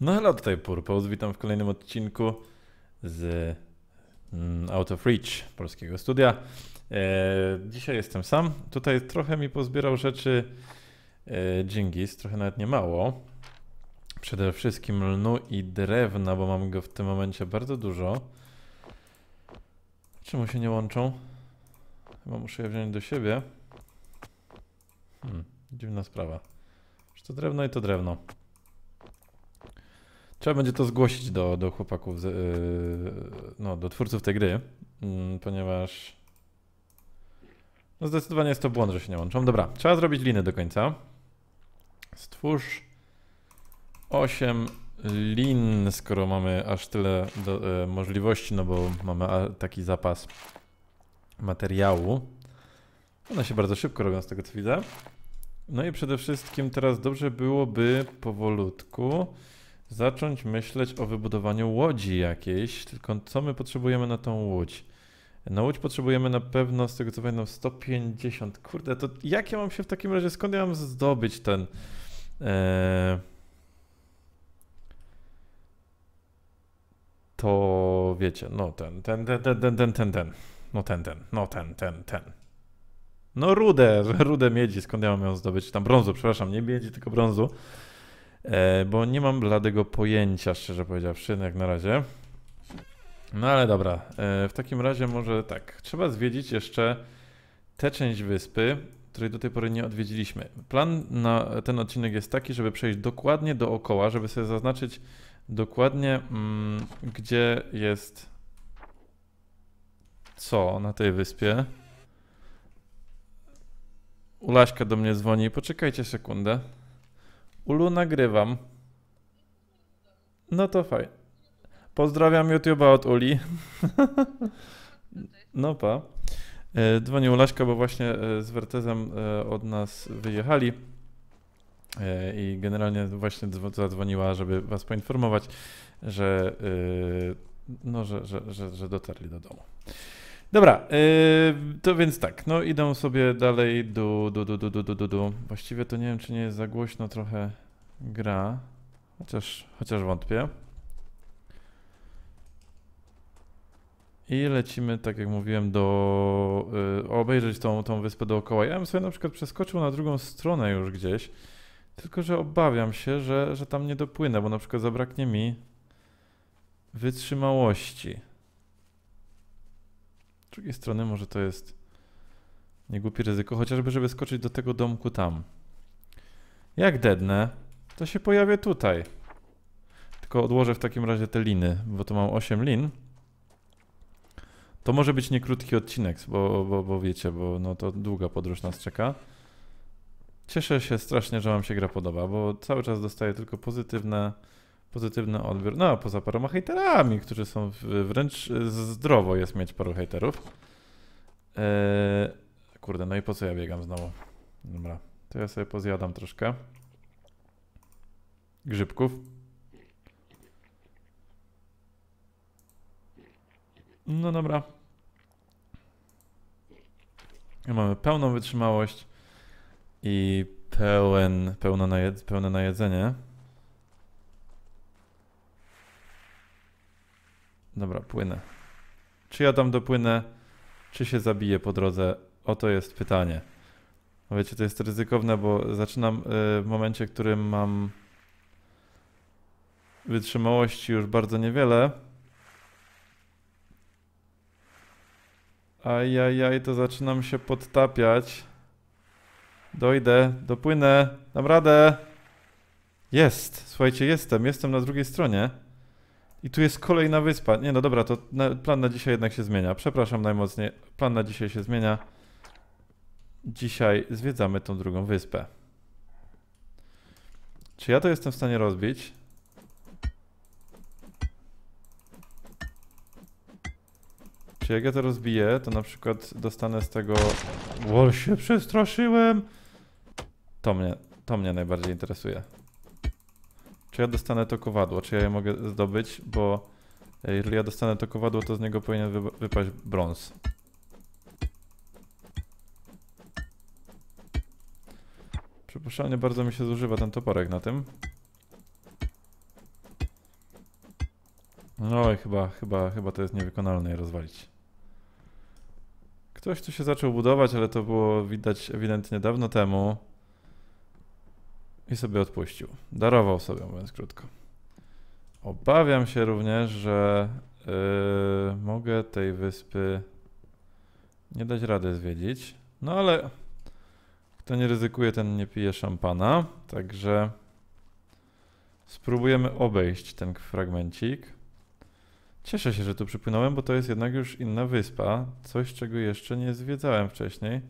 No hello, tutaj Purpose, witam w kolejnym odcinku z Out of Reach, polskiego studia. Dzisiaj jestem sam, tutaj trochę mi pozbierał rzeczy Dżingis, trochę nawet nie mało. Przede wszystkim lnu i drewna, bo mam go w tym momencie bardzo dużo. Czemu się nie łączą? Chyba muszę je wziąć do siebie. Dziwna sprawa. Że to drewno i to drewno. Trzeba będzie to zgłosić do chłopaków, no, do twórców tej gry, ponieważ no zdecydowanie jest to błąd, że się nie łączą. Dobra, trzeba zrobić liny do końca. Stwórz 8 lin, skoro mamy aż tyle możliwości, no bo mamy taki zapas materiału. One się bardzo szybko robią z tego, co widzę. No i przede wszystkim teraz dobrze byłoby powolutku zacząć myśleć o wybudowaniu łodzi jakiejś, tylko co my potrzebujemy na tą łódź? Na łódź potrzebujemy na pewno, z tego co pamiętam, 150. Kurde, to jak ja mam się w takim razie, skąd ja mam zdobyć ten... To wiecie, no ten. No rudę miedzi, skąd ja mam ją zdobyć? Tam brązu, przepraszam, nie miedzi, tylko brązu. Bo nie mam bladego pojęcia, szczerze powiedziawszy, jak na razie. No ale dobra, w takim razie może tak, trzeba zwiedzić jeszcze tę część wyspy, której do tej pory nie odwiedziliśmy. Plan na ten odcinek jest taki, żeby przejść dokładnie dookoła, żeby sobie zaznaczyć dokładnie, gdzie jest co na tej wyspie. Ulaśka do mnie dzwoni, poczekajcie sekundę. Ulu, nagrywam. No to fajnie. Pozdrawiam YouTube'a od Uli. No pa. Dzwoni Ulaśka, bo właśnie z Wertezem od nas wyjechali i generalnie właśnie zadzwoniła, żeby was poinformować, że no, że dotarli do domu. Dobra, to więc tak, no idą sobie dalej Właściwie to nie wiem, czy nie jest za głośno trochę gra, chociaż wątpię. I lecimy, tak jak mówiłem, obejrzeć tą wyspę dookoła. Ja bym sobie na przykład przeskoczył na drugą stronę już gdzieś, tylko że obawiam się, że tam nie dopłynę, bo na przykład zabraknie mi wytrzymałości. Z drugiej strony może to jest niegłupie ryzyko, chociażby żeby skoczyć do tego domku tam. Jak dednę, to się pojawię tutaj. Tylko odłożę w takim razie te liny, bo tu mam 8 lin. To może być nie krótki odcinek, bo wiecie, bo no to długa podróż nas czeka. Cieszę się strasznie, że wam się gra podoba, bo cały czas dostaję tylko pozytywny odbiór. No, poza paroma hejterami, którzy są wręcz zdrowo jest mieć paru hejterów. Kurde, no i po co ja biegam znowu? Dobra, to ja sobie pozjadam troszkę grzybków. No dobra. Mamy pełną wytrzymałość i pełne najedzenie. Dobra, płynę. Czy ja tam dopłynę, czy się zabiję po drodze? Oto jest pytanie. Wiecie, to jest ryzykowne, bo zaczynam w momencie, w którym mam wytrzymałości już bardzo niewiele. Ajajaj, to zaczynam się podtapiać. Dojdę, dopłynę, dam radę. Jest, słuchajcie, jestem na drugiej stronie. I tu jest kolejna wyspa. Nie, no dobra, to plan na dzisiaj jednak się zmienia. Przepraszam najmocniej, plan na dzisiaj się zmienia. Dzisiaj zwiedzamy tą drugą wyspę. Czy ja to jestem w stanie rozbić? Czy jak ja to rozbiję, to na przykład dostanę z tego... O, się przestraszyłem! To mnie najbardziej interesuje. Czy ja dostanę to kowadło? Czy ja je mogę zdobyć? Bo jeżeli ja dostanę to kowadło, to z niego powinien wypaść brąz. Przypuszczalnie bardzo mi się zużywa ten toporek na tym. No i chyba to jest niewykonalne je rozwalić. Ktoś tu się zaczął budować, ale to było widać ewidentnie dawno temu. I sobie odpuścił. Darował sobie, mówiąc krótko. Obawiam się również, że mogę tej wyspy nie dać rady zwiedzić. No ale kto nie ryzykuje, ten nie pije szampana. Także spróbujemy obejść ten fragmencik. Cieszę się, że tu przypłynąłem, bo to jest jednak już inna wyspa. Coś, czego jeszcze nie zwiedzałem wcześniej.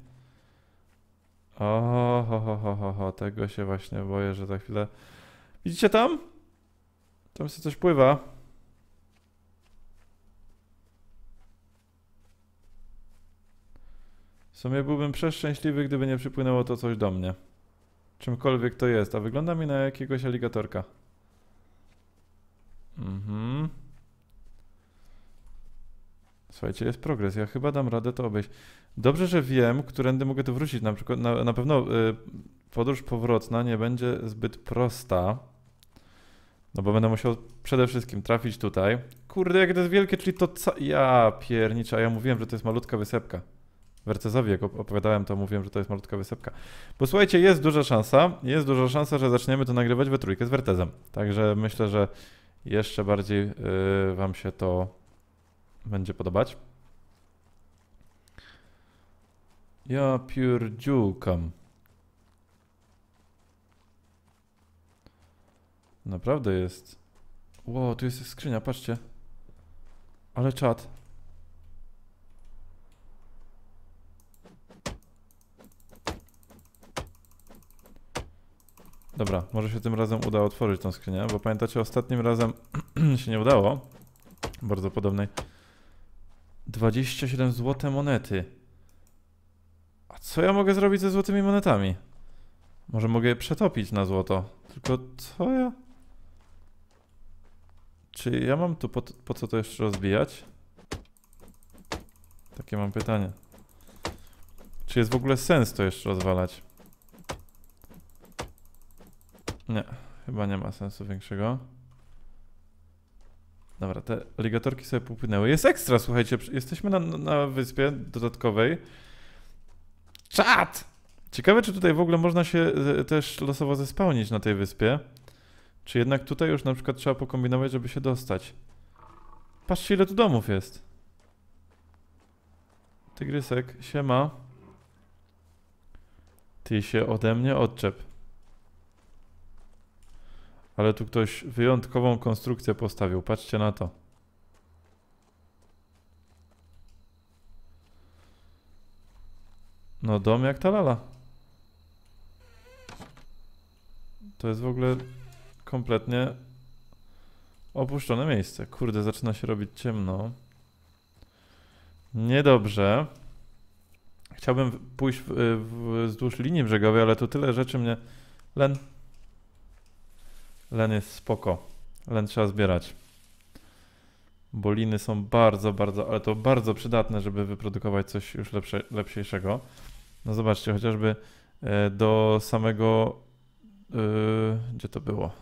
Tego się właśnie boję, że za chwilę... Widzicie tam? Tam się coś pływa. W sumie byłbym przeszczęśliwy, gdyby nie przypłynęło to coś do mnie. Czymkolwiek to jest, a wygląda mi na jakiegoś aligatorka. Słuchajcie, jest progres. Ja chyba dam radę to obejść. Dobrze, że wiem, którędy mogę tu wrócić. Na przykład, na pewno podróż powrotna nie będzie zbyt prosta. No bo będę musiał przede wszystkim trafić tutaj. Kurde, jakie to jest wielkie, czyli to ja piernicza, ja mówiłem, że to jest malutka wysepka. Wertezowi, jak opowiadałem, to mówiłem, że to jest malutka wysepka. Bo słuchajcie, jest duża szansa, że zaczniemy to nagrywać we trójkę z Wertezem. Także myślę, że jeszcze bardziej wam się to będzie podobać. Ja pierdziukam. Naprawdę jest. Wow, tu jest skrzynia, patrzcie. Ale czad. Dobra, może się tym razem uda otworzyć tą skrzynię, bo pamiętacie, ostatnim razem się nie udało. Bardzo podobnej. 27 złote monety. A co ja mogę zrobić ze złotymi monetami? Może mogę je przetopić na złoto. Tylko co ja... Czy ja mam tu po co to jeszcze rozbijać? Takie mam pytanie. Czy jest w ogóle sens to jeszcze rozwalać? Nie, chyba nie ma sensu większego. Dobra, te aligatorki sobie popłynęły. Jest ekstra, słuchajcie, jesteśmy na wyspie dodatkowej. Czad! Ciekawe, czy tutaj w ogóle można się też losowo zespałnić na tej wyspie. Czy jednak tutaj już na przykład trzeba pokombinować, żeby się dostać. Patrzcie, ile tu domów jest. Tygrysek, siema. Ty się ode mnie odczep. Ale tu ktoś wyjątkową konstrukcję postawił. Patrzcie na to. No dom jak ta lala. To jest w ogóle kompletnie opuszczone miejsce. Kurde, zaczyna się robić ciemno. Niedobrze. Chciałbym pójść wzdłuż linii brzegowej, ale tu tyle rzeczy mnie... Len jest spoko. Len trzeba zbierać. Bo liny są bardzo, ale to bardzo przydatne, żeby wyprodukować coś już lepszego. No zobaczcie, chociażby do samego... gdzie to było?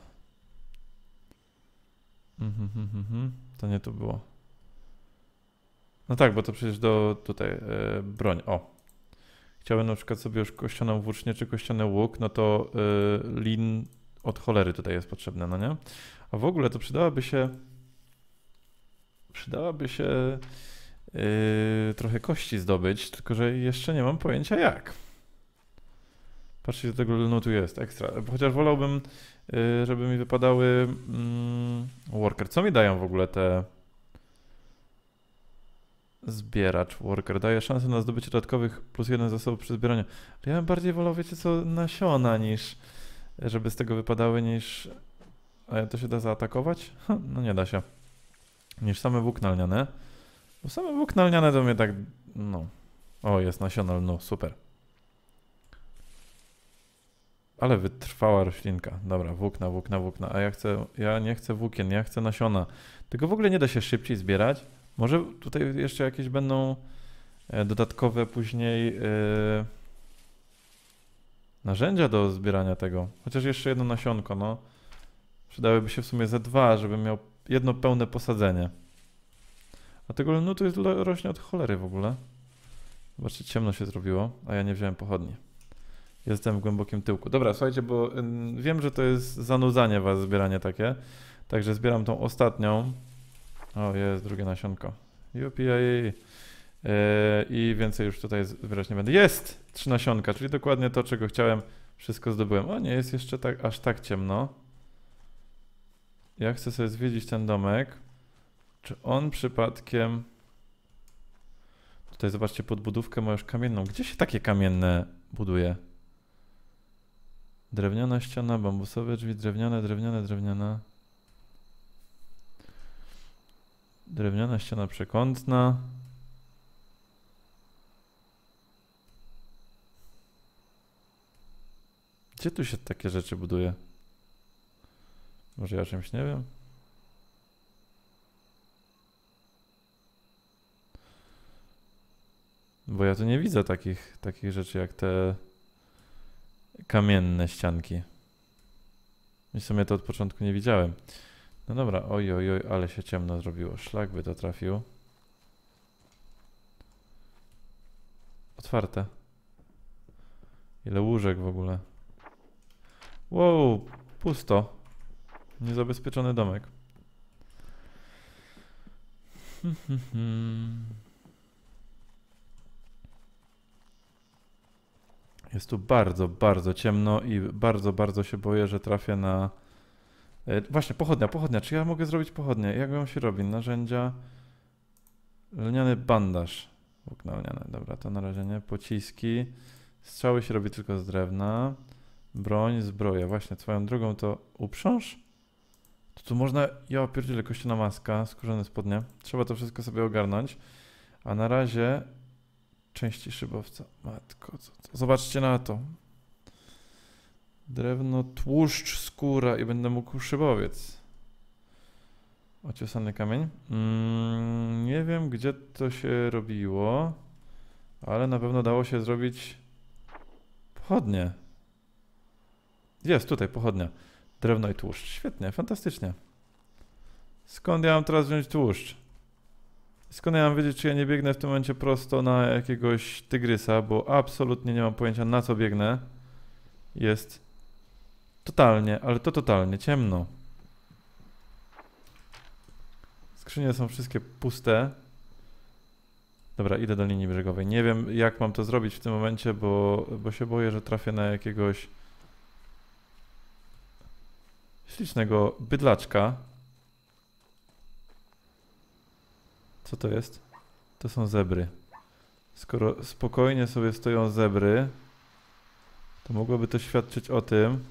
To nie tu było. No tak, bo to przecież do tutaj broń. O. Chciałem na przykład sobie już kościaną włócznię czy kościany łuk, no to lin od cholery tutaj jest potrzebne, no nie? A w ogóle to przydałaby się trochę kości zdobyć, tylko że jeszcze nie mam pojęcia jak. Patrzcie, do tego lnu tu jest, ekstra. Chociaż wolałbym, żeby mi wypadały worker. Co mi dają w ogóle te... Zbieracz worker. Daje szansę na zdobycie dodatkowych +1 zasobów przy zbieraniu. Ja bym bardziej wolał, wiecie co, nasiona niż... Żeby z tego wypadały niż... A to się da zaatakować? No nie da się. Niż same włókna lniane. Bo same włókna lniane to mnie tak... No. O, jest nasiona lnu, super. Ale wytrwała roślinka. Dobra, włókna. A ja nie chcę włókien, ja chcę nasiona. Tego w ogóle nie da się szybciej zbierać. Może tutaj jeszcze jakieś będą dodatkowe później narzędzia do zbierania tego. Chociaż jeszcze jedno nasionko, no. Przydałyby się w sumie ze 2, żebym miał jedno pełne posadzenie. A tego lnu tu rośnie od cholery w ogóle. Zobaczcie, ciemno się zrobiło, a ja nie wziąłem pochodni. Jestem w głębokim tyłku. Dobra, słuchajcie, bo wiem, że to jest zanudzanie was, zbieranie takie. Także zbieram tą ostatnią. O, jest drugie nasionko. Jupi. I więcej już tutaj zbierać nie będę. Jest! 3 nasionka, czyli dokładnie to, czego chciałem. Wszystko zdobyłem. O, nie jest jeszcze tak, aż tak ciemno. Ja chcę sobie zwiedzić ten domek. Czy on przypadkiem... Tutaj zobaczcie, podbudówkę ma już kamienną. Gdzie się takie kamienne buduje? Drewniana ściana, bambusowe drzwi, drewniane. Drewniana ściana przekątna. Gdzie tu się takie rzeczy buduje? Może ja czymś nie wiem? Bo ja tu nie widzę takich rzeczy jak te kamienne ścianki. I w sumie to od początku nie widziałem. No dobra, oj, ale się ciemno zrobiło. Szlak by to trafił. Otwarte. Ile łóżek w ogóle. Wow, pusto. Niezabezpieczony domek. Jest tu bardzo, bardzo ciemno i bardzo, bardzo się boję, że trafię na... Właśnie, pochodnia. Czy ja mogę zrobić pochodnię? Jak ją się robi? Narzędzia... Lniany bandaż. Włókna lniane. Dobra, to na razie nie. Pociski. Strzały się robi tylko z drewna. Broń, zbroja. Właśnie, swoją drogą to uprząż? To tu można... Ja pierdzielę, kościana maska, skórzane spodnie. Trzeba to wszystko sobie ogarnąć. A na razie... Części szybowca. Matko, co? Zobaczcie na to. Drewno, tłuszcz, skóra i będę mógł szybowiec. Ociosany kamień. Nie wiem, gdzie to się robiło, ale na pewno dało się zrobić pochodnie. Jest tutaj pochodnia. Drewno i tłuszcz. Świetnie, fantastycznie. Skąd ja mam teraz wziąć tłuszcz? Skąd ja mam wiedzieć, czy ja nie biegnę w tym momencie prosto na jakiegoś tygrysa, bo absolutnie nie mam pojęcia, na co biegnę. Jest totalnie, ale to totalnie ciemno. Skrzynie są wszystkie puste. Dobra, idę do linii brzegowej. Nie wiem, jak mam to zrobić w tym momencie, bo się boję, że trafię na jakiegoś ślicznego bydlaczka. Co to jest? To są zebry. Skoro spokojnie sobie stoją zebry, to mogłoby to świadczyć o tym,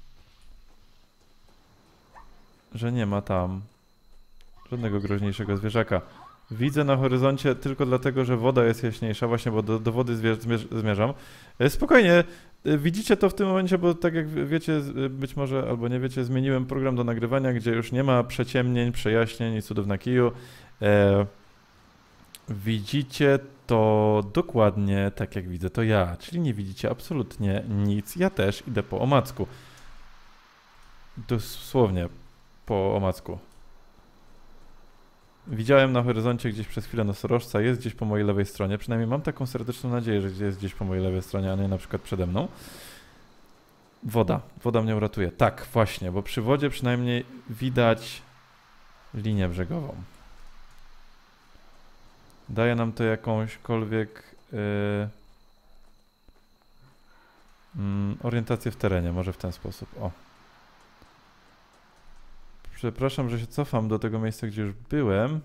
że nie ma tam żadnego groźniejszego zwierzaka. Widzę na horyzoncie tylko dlatego, że woda jest jaśniejsza, właśnie, bo do wody zmierzam. Spokojnie, widzicie to w tym momencie, bo tak jak wiecie, być może albo nie wiecie, zmieniłem program do nagrywania, gdzie już nie ma przeciemnień, przejaśnień i cudów na kiju. Widzicie to dokładnie tak, jak widzę to ja, czyli nie widzicie absolutnie nic. Ja też idę po omacku. Dosłownie po omacku. Widziałem na horyzoncie gdzieś przez chwilę nosorożca, jest gdzieś po mojej lewej stronie. Przynajmniej mam taką serdeczną nadzieję, że jest gdzieś po mojej lewej stronie, a nie na przykład przede mną. Woda mnie uratuje. Tak, właśnie, bo przy wodzie przynajmniej widać linię brzegową. Daje nam to jakąśkolwiek orientację w terenie, może w ten sposób. O. Przepraszam, że się cofam do tego miejsca, gdzie już byłem.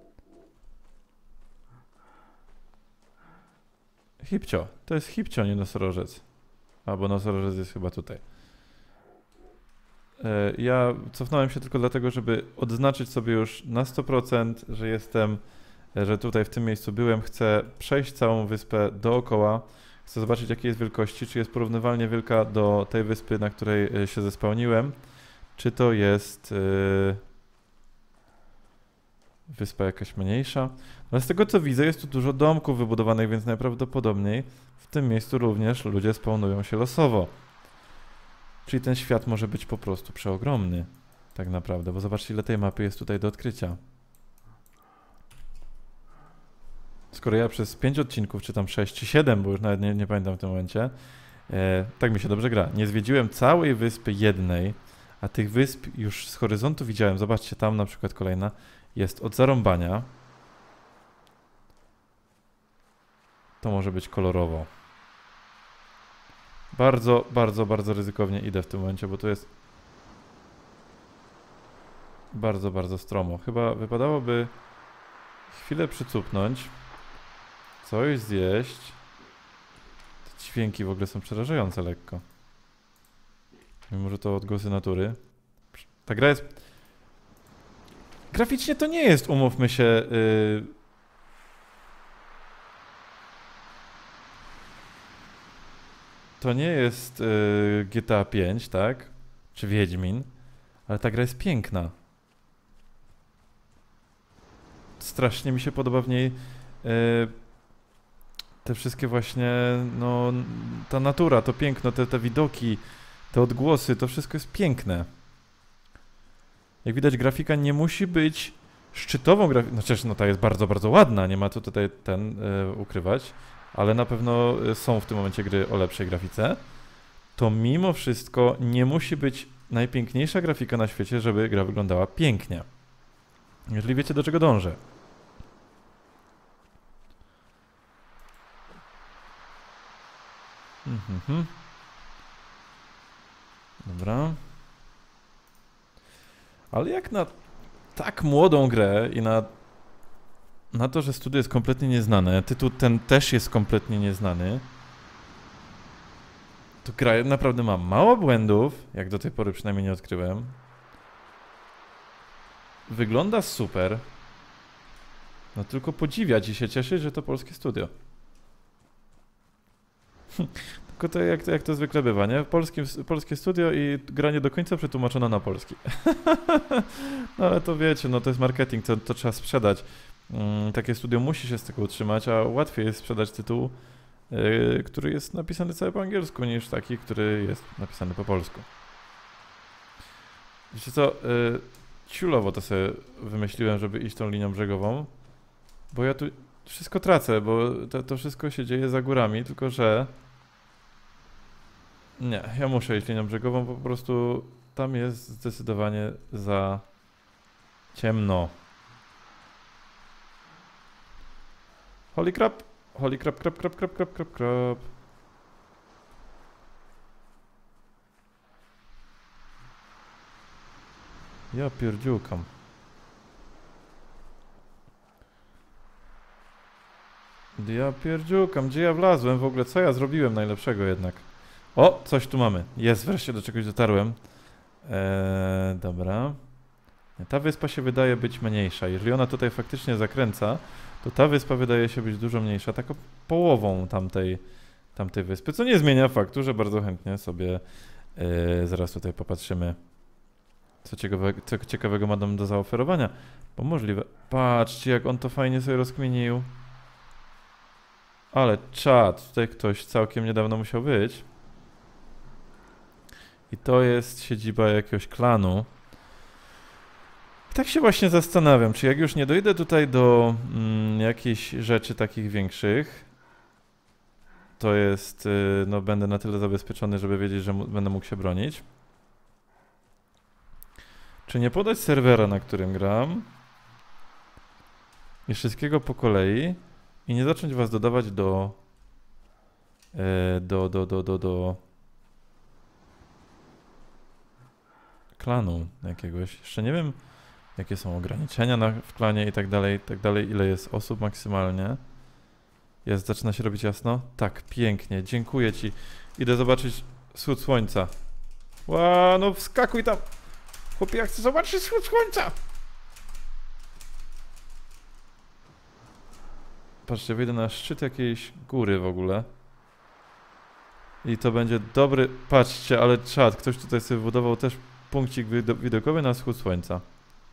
Hipcio. To jest hipcio, nie nosorożec. Albo nosorożec jest chyba tutaj. Ja cofnąłem się tylko dlatego, żeby odznaczyć sobie już na 100%, że jestem, że tutaj w tym miejscu byłem. Chcę przejść całą wyspę dookoła. Chcę zobaczyć, jakiej jest wielkości, czy jest porównywalnie wielka do tej wyspy, na której się zespałniłem. Czy to jest wyspa jakaś mniejsza? Ale z tego co widzę, jest tu dużo domków wybudowanych, więc najprawdopodobniej w tym miejscu również ludzie spawnują się losowo. Czyli ten świat może być po prostu przeogromny. Tak naprawdę, bo zobaczcie, ile tej mapy jest tutaj do odkrycia. Skoro ja przez 5 odcinków, czy tam 6, czy 7, bo już nawet nie pamiętam w tym momencie, tak mi się dobrze gra. Nie zwiedziłem całej wyspy jednej, a tych wysp już z horyzontu widziałem. Zobaczcie, tam na przykład kolejna jest od zarąbania. To może być kolorowo. Bardzo, bardzo, bardzo ryzykownie idę w tym momencie, bo to jest bardzo, bardzo stromo. Chyba wypadałoby chwilę przycupnąć, coś zjeść. Te dźwięki w ogóle są przerażające lekko. Mimo, że to odgłosy natury. Ta gra jest... Graficznie to nie jest, umówmy się... To nie jest GTA 5, tak? Czy Wiedźmin. Ale ta gra jest piękna. Strasznie mi się podoba w niej te wszystkie właśnie, no, ta natura, to piękno, te widoki, te odgłosy, to wszystko jest piękne. Jak widać, grafika nie musi być szczytową grafiką, no przecież no, ta jest bardzo, bardzo ładna, nie ma co tutaj ukrywać, ale na pewno są w tym momencie gry o lepszej grafice. To mimo wszystko nie musi być najpiękniejsza grafika na świecie, żeby gra wyglądała pięknie. Jeżeli wiecie, do czego dążę. Dobra. Ale jak na tak młodą grę i na to, że studio jest kompletnie nieznane, tytuł ten też jest kompletnie nieznany, to gra naprawdę ma mało błędów, jak do tej pory przynajmniej nie odkryłem. Wygląda super. No tylko podziwiać i się cieszyć, że to polskie studio. Tylko to jak to zwykle bywa, nie? Polskie studio i gra nie do końca przetłumaczona na polski. No ale to wiecie, no to jest marketing, to trzeba sprzedać. Takie studio musi się z tego utrzymać, a łatwiej jest sprzedać tytuł, który jest napisany cały po angielsku, niż taki, który jest napisany po polsku. Wiecie co, ciulowo to sobie wymyśliłem, żeby iść tą linią brzegową, bo ja tu wszystko tracę, bo to wszystko się dzieje za górami, tylko że... Nie, ja muszę iść linią brzegową, bo po prostu tam jest zdecydowanie za ciemno. Holy crap! Holy crap, crap, crap, crap, crap, crap, crap. Ja pierdziukam. Ja pierdziukam, gdzie ja wlazłem w ogóle? Co ja zrobiłem najlepszego jednak? O, coś tu mamy. Jest, wreszcie do czegoś dotarłem. Dobra. Ta wyspa się wydaje być mniejsza. Jeżeli ona tutaj faktycznie zakręca, to ta wyspa wydaje się być dużo mniejsza, taką połową tamtej wyspy, co nie zmienia faktu, że bardzo chętnie sobie zaraz tutaj popatrzymy, co ciekawego ma nam do zaoferowania. Bo możliwe... Patrzcie, jak on to fajnie sobie rozkminił. Ale czad, tutaj ktoś całkiem niedawno musiał być. I to jest siedziba jakiegoś klanu. I tak się właśnie zastanawiam, czy jak już nie dojdę tutaj do jakichś rzeczy takich większych, to jest, no będę na tyle zabezpieczony, żeby wiedzieć, że będę mógł się bronić. Czy nie podać serwera, na którym gram i wszystkiego po kolei i nie zacząć was dodawać do klanu jakiegoś. Jeszcze nie wiem, jakie są ograniczenia w klanie i tak dalej, ile jest osób maksymalnie. Zaczyna się robić jasno? Tak, pięknie, dziękuję ci. Idę zobaczyć wschód słońca. Ła, no wskakuj tam! Chłopie, ja chcę zobaczyć wschód słońca! Patrzcie, wyjdę na szczyt jakiejś góry w ogóle. I to będzie dobry... Patrzcie, ale czad, ktoś tutaj sobie wybudował też punkcik widokowy na wschód słońca.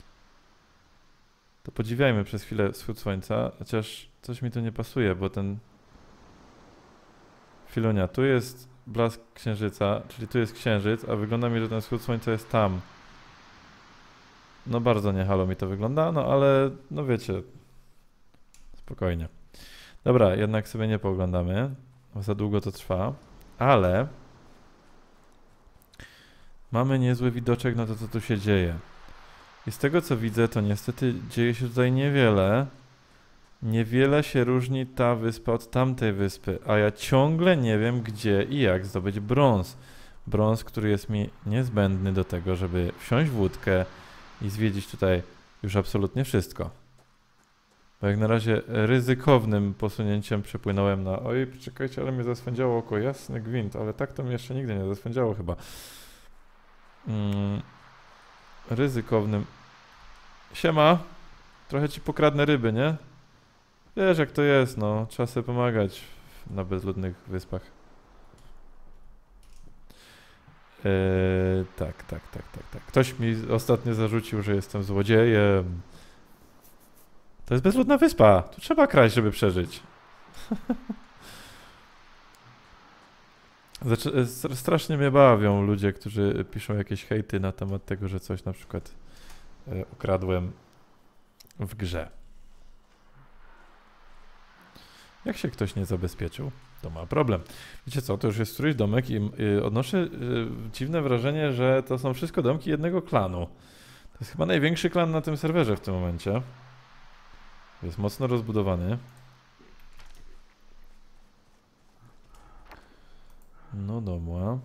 To podziwiajmy przez chwilę wschód słońca, chociaż coś mi tu nie pasuje, bo ten... Chwilunia, tu jest blask księżyca, czyli tu jest księżyc, a wygląda mi, że ten wschód słońca jest tam. no bardzo nie halo mi to wygląda, no ale no wiecie, spokojnie. Dobra, jednak sobie nie pooglądamy, bo za długo to trwa, ale mamy niezły widoczek na to, co tu się dzieje. I z tego, co widzę, to niestety dzieje się tutaj niewiele. Niewiele się różni ta wyspa od tamtej wyspy, a ja ciągle nie wiem, gdzie i jak zdobyć brąz. Brąz, który jest mi niezbędny do tego, żeby wsiąść w łódkę i zwiedzić tutaj już absolutnie wszystko. Bo jak na razie ryzykownym posunięciem przepłynąłem na... Oj, czekajcie, ale mnie zaswędziało oko, jasny gwint, ale tak to mnie jeszcze nigdy nie zaswędziało chyba. Ryzykownym... Siema! Trochę ci pokradnę ryby, nie? Wiesz jak to jest, no. Trzeba sobie pomagać na bezludnych wyspach. Tak. Ktoś mi ostatnio zarzucił, że jestem złodziejem. To jest bezludna wyspa. Tu trzeba kraść, żeby przeżyć. Strasznie mnie bawią ludzie, którzy piszą jakieś hejty na temat tego, że coś na przykład ukradłem w grze. Jak się ktoś nie zabezpieczył, to ma problem. Wiecie co, to już jest któryś domek i odnoszę dziwne wrażenie, że to są wszystko domki jednego klanu. To jest chyba największy klan na tym serwerze w tym momencie. Jest mocno rozbudowany. No dobra.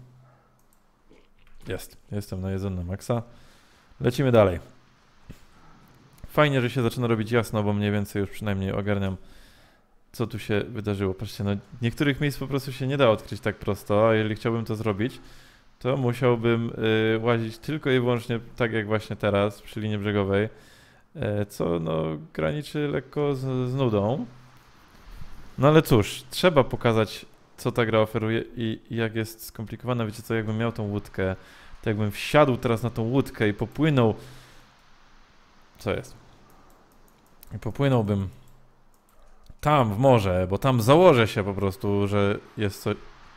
Jestem najedzony na maksa. Lecimy dalej. Fajnie, że się zaczyna robić jasno, bo mniej więcej już przynajmniej ogarniam, co tu się wydarzyło. Patrzcie, no niektórych miejsc po prostu się nie da odkryć tak prosto, a jeżeli chciałbym to zrobić, to musiałbym łazić tylko i wyłącznie tak jak właśnie teraz przy linii brzegowej, co no graniczy lekko z nudą. No ale cóż, trzeba pokazać, co ta gra oferuje i jak jest skomplikowana. Wiecie co, jakbym miał tą łódkę, to jakbym wsiadł teraz na tą łódkę i popłynął... Co jest? I popłynąłbym tam w morze, bo tam założę się po prostu, że jest coś...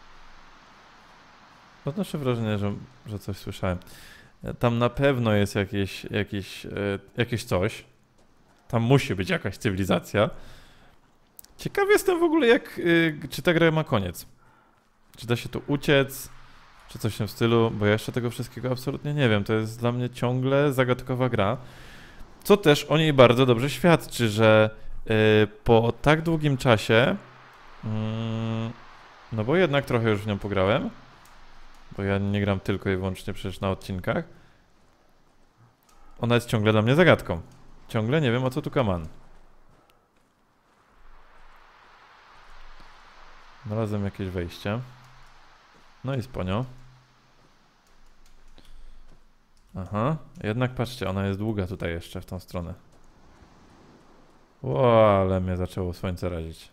Odnoszę wrażenie, że coś słyszałem. Tam na pewno jest jakieś coś. Tam musi być jakaś cywilizacja. Ciekawy jestem w ogóle czy ta gra ma koniec. Czy da się tu uciec, czy coś w tym stylu, bo ja jeszcze tego wszystkiego absolutnie nie wiem. To jest dla mnie ciągle zagadkowa gra. Co też o niej bardzo dobrze świadczy, że po tak długim czasie, no bo jednak trochę już w nią pograłem, bo ja nie gram tylko i wyłącznie przecież na odcinkach, ona jest ciągle dla mnie zagadką. Ciągle nie wiem, o co tu kaman. Znalazłem jakieś wejście. No i sponio. Aha, jednak patrzcie, ona jest długa tutaj jeszcze w tą stronę. Ło, ale mnie zaczęło słońce razić.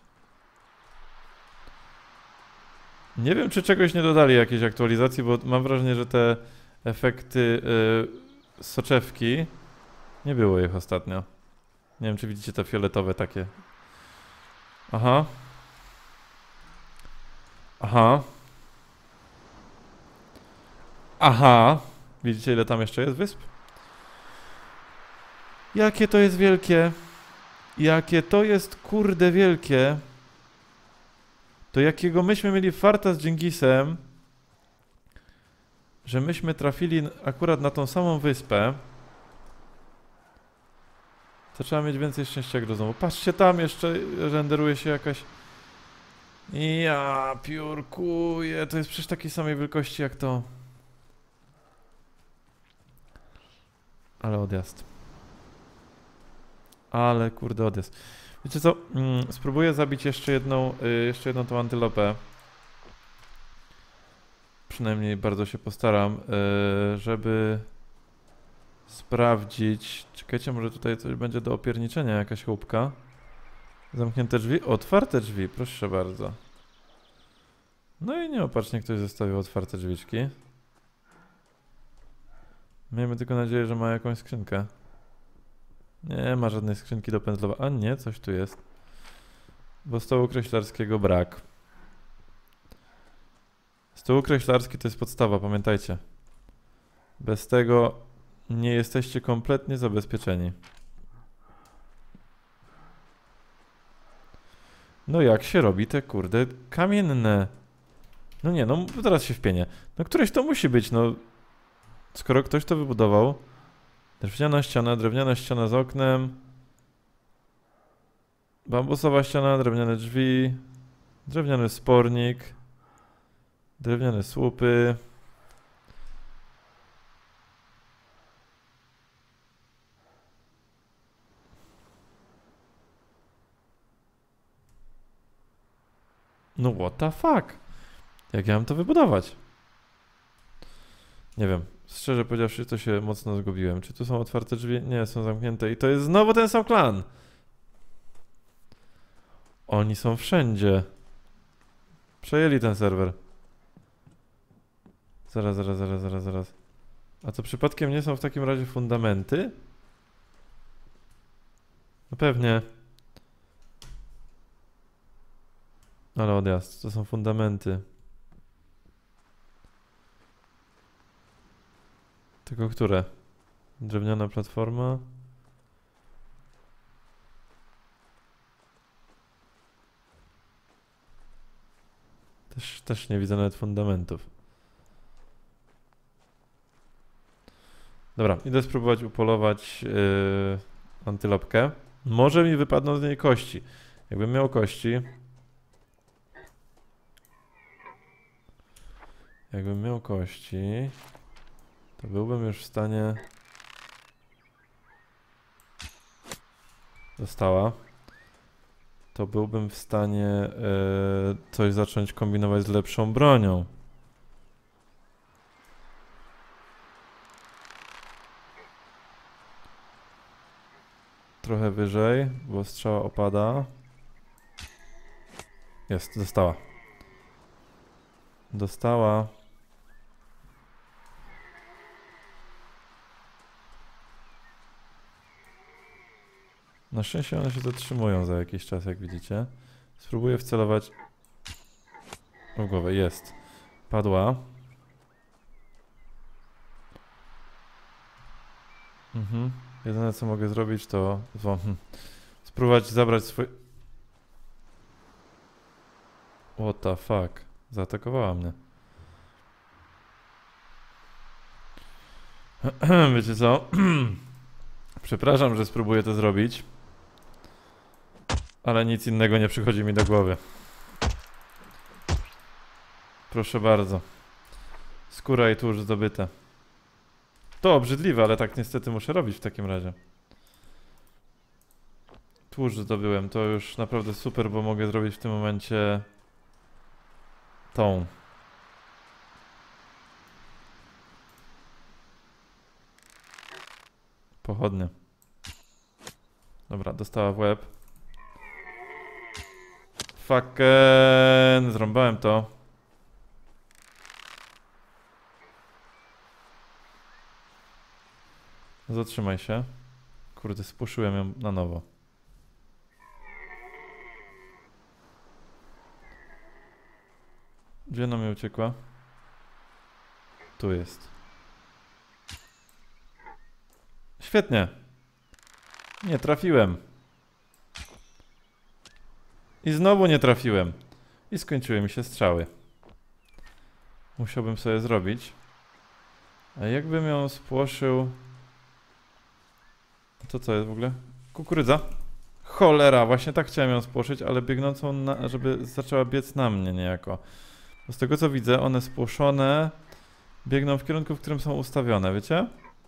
Nie wiem, czy czegoś nie dodali, jakiejś aktualizacji, bo mam wrażenie, że te efekty soczewki, nie było ich ostatnio. Nie wiem, czy widzicie te fioletowe takie. Aha. Aha. Aha. Widzicie, ile tam jeszcze jest wysp? Jakie to jest wielkie. Jakie to jest kurde wielkie. To jakiego myśmy mieli farta z Dżingisem, że myśmy trafili akurat na tą samą wyspę. To trzeba mieć więcej szczęścia jak rozumu. Patrzcie, tam jeszcze renderuje się jakaś... Ja piórkuję, to jest przecież takiej samej wielkości jak to. Ale odjazd. Ale kurde odjazd. Wiecie co? Spróbuję zabić jeszcze jedną tą antylopę. Przynajmniej bardzo się postaram, żeby sprawdzić. Czekajcie, może tutaj coś będzie do opierniczenia, jakaś chłopka. Zamknięte drzwi? Otwarte drzwi, proszę bardzo. No i nieopatrznie ktoś zostawił otwarte drzwiczki. Miejmy tylko nadzieję, że ma jakąś skrzynkę. Nie ma żadnej skrzynki do pędzlowa. A nie, coś tu jest. Bo stołu kreślarskiego brak. Stół kreślarski to jest podstawa, pamiętajcie. Bez tego Nie jesteście kompletnie zabezpieczeni. No jak się robi te kurde kamienne? No nie, no teraz się wpienię. No któreś to musi być, no. Skoro ktoś to wybudował. Drewniana ściana z oknem. Bambusowa ściana, drewniane drzwi. Drewniany spornik. Drewniane słupy. No what the fuck? Jak ja mam to wybudować? Nie wiem. Szczerze powiedziawszy, to się mocno zgubiłem. Czy tu są otwarte drzwi? Nie, są zamknięte. I to jest znowu ten sam klan. Oni są wszędzie. Przejęli ten serwer. Zaraz. A to przypadkiem nie są w takim razie fundamenty? No pewnie. Ale odjazd, to są fundamenty. Tylko które? Drewniana platforma. Też nie widzę nawet fundamentów. Dobra, idę spróbować upolować antylopkę. Może mi wypadną z niej kości. Jakbym miał kości... to byłbym już w stanie... Dostała. To byłbym w stanie coś zacząć kombinować z lepszą bronią. Trochę wyżej, bo strzała opada. Jest, dostała. Dostała. Na szczęście one się zatrzymują za jakiś czas, jak widzicie. Spróbuję wcelować w głowę. Jest. Padła. Jedyne co mogę zrobić to spróbować zabrać swój... What the fuck? Zaatakowała mnie. Wiecie co? Przepraszam, że spróbuję to zrobić. Ale nic innego nie przychodzi mi do głowy. Proszę bardzo. Skóra i tłuszcz zdobyte. To obrzydliwe, ale tak niestety muszę robić w takim razie. Tłuszcz zdobyłem, to już naprawdę super, bo mogę zrobić w tym momencie tą. Pochodnie. Dobra, dostała w łeb. Fucking... Zrąbałem to. Zatrzymaj się. Kurde, spuszyłem ją na nowo. Gdzie ona mi uciekła? Tu jest. Świetnie. Nie trafiłem. I znowu nie trafiłem. I skończyły mi się strzały. Musiałbym sobie zrobić. A jakbym ją spłoszył... To co jest w ogóle? Kukurydza. Cholera, właśnie tak chciałem ją spłoszyć, ale biegnącą, żeby zaczęła biec na mnie niejako. Bo z tego co widzę, one spłoszone biegną w kierunku, w którym są ustawione, wiecie?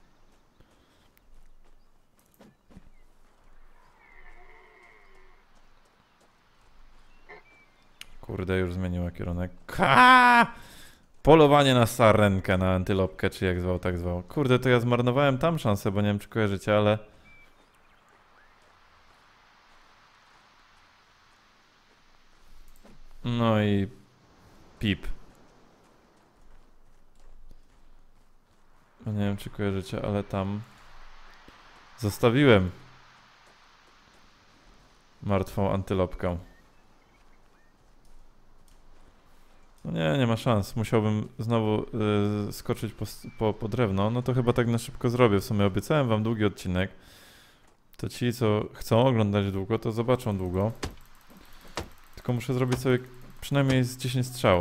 Kurde, już zmieniła kierunek. Polowanie na sarenkę, na antylopkę, czy jak zwał, tak zwał. Kurde, to ja zmarnowałem tam szansę, bo nie wiem, czy kojarzycie, ale... No i... pip. Nie wiem, czy kojarzycie, ale tam... Zostawiłem martwą antylopkę. No nie, nie ma szans. Musiałbym znowu skoczyć po drewno. No to chyba tak na szybko zrobię. W sumie obiecałem wam długi odcinek. To ci, co chcą oglądać długo, to zobaczą długo. Tylko muszę zrobić sobie przynajmniej z 10 strzał.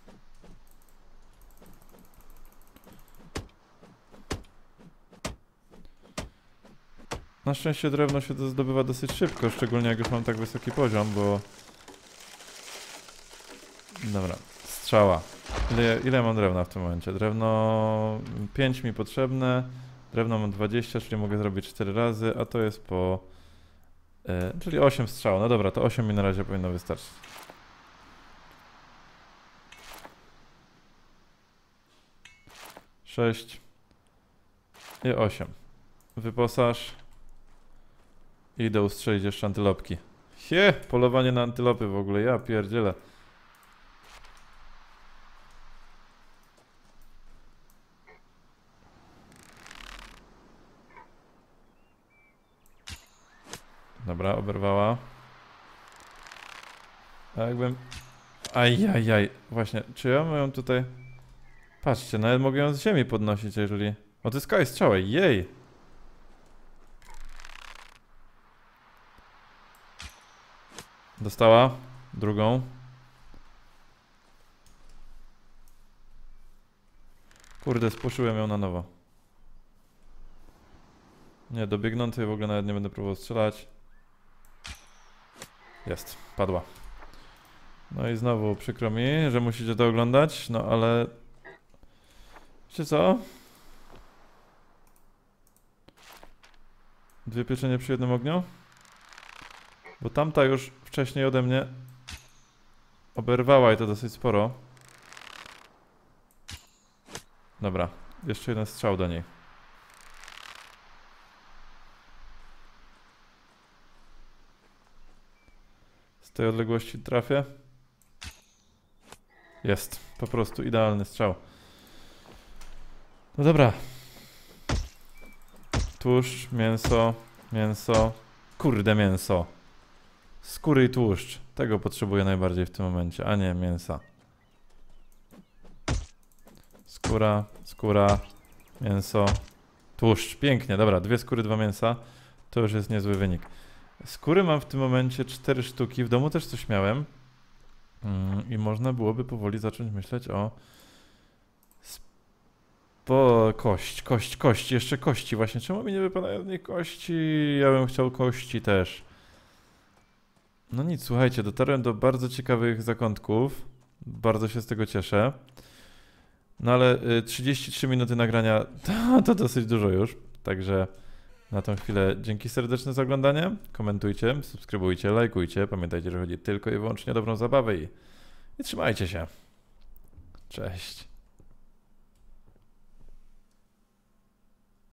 Na szczęście drewno się zdobywa dosyć szybko, szczególnie jak już mam tak wysoki poziom, bo... Dobra, strzała. Ile mam drewna w tym momencie? Drewno 5 mi potrzebne, drewno mam 20, czyli mogę zrobić 4 razy, a to jest po... czyli 8 strzał. No dobra, to 8 mi na razie powinno wystarczyć. Sześć i 8. Wyposaż. I idę ustrzelić jeszcze antylopki. Polowanie na antylopy w ogóle, ja pierdzielę. Dobra, oberwała. A jakbym... Ajajaj, właśnie, czy ja ją tutaj... Patrzcie, nawet mogę ją z ziemi podnosić, jeżeli... O, to jest skała strzała, jej! Dostała. Drugą. Kurde, spuszyłem ją na nowo. Nie, do biegnącej w ogóle nawet nie będę próbował strzelać. Jest, padła. No i znowu przykro mi, że musicie to oglądać, no ale... Wiecie co? Dwie pieczenie przy jednym ogniu? Bo tamta już wcześniej ode mnie oberwała i to dosyć sporo. Dobra, jeszcze jeden strzał do niej. Z tej odległości trafię. Jest, po prostu idealny strzał. No dobra. Tłuszcz, mięso, mięso. Kurde, mięso. Skóry i tłuszcz. Tego potrzebuję najbardziej w tym momencie, a nie mięsa. Skóra, skóra, mięso, tłuszcz. Pięknie, dobra, 2 skóry, 2 mięsa. To już jest niezły wynik. Skóry mam w tym momencie 4 sztuki. W domu też coś miałem. I można byłoby powoli zacząć myśleć o... kość. Jeszcze kości właśnie. Czemu mi nie wypadają nie kości? Ja bym chciał kości też. No nic, słuchajcie, dotarłem do bardzo ciekawych zakątków. Bardzo się z tego cieszę. No ale 33 minuty nagrania to dosyć dużo już. Także na tą chwilę dzięki serdeczne za oglądanie. Komentujcie, subskrybujcie, lajkujcie. Pamiętajcie, że chodzi tylko i wyłącznie o dobrą zabawę i trzymajcie się. Cześć.